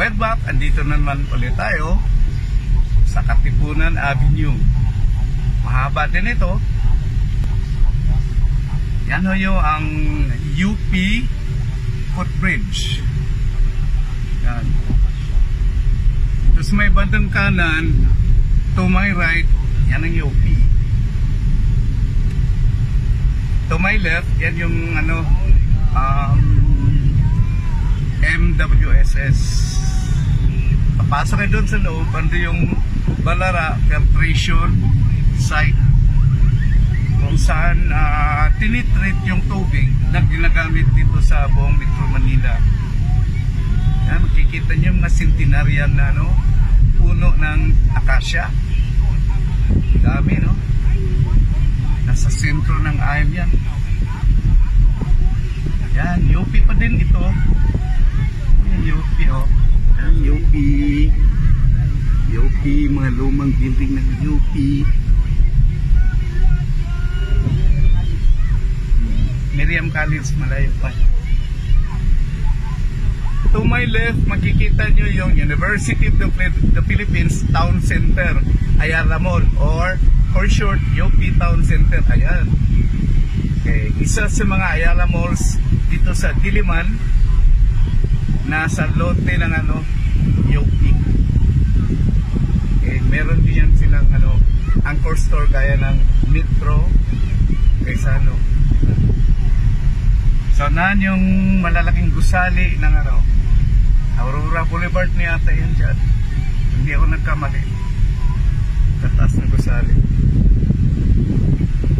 Well, andito naman ulit tayo sa Katipunan Avenue. Mahaba din ito. Yan ho yung ang UP footbridge. Yan. Tapos may bandang kanan, to my right, yan ang UP. To my left, yan yung MWSS. Papasok kayo doon sa loob, ando yung Balara Filtration Site, kung saan tinitreat yung tubig na ginagamit dito sa buong Metro Manila. Yan, makikita nyo yung mga centenarian na puno ng akasya. Dami, no? Nasa sentro ng island yan. Yan, UP pa din ito. Yan, UP, oh. Yan, UP. UP, mga lumang building ng UP. Miriam College, malayo pa. To my left, makikita nyo yung University of the Philippines Town Center, Ayala Mall, or for short, UP Town Center. Ayan. Okay. Isa sa mga Ayala Malls dito sa Diliman, nasa lote ng UP. Okay. Meron din yan silang anchor store gaya ng Metro, kaysa so naan yung malalaking gusali ng Aurora Boulevard ni ata yan dyan. Hindi ako nagkamali. Tatas na gusali.